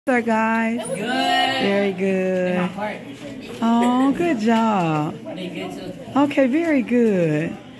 Sir, guys. Good. Very good. Part. Oh, good job. They good too. Okay, very good.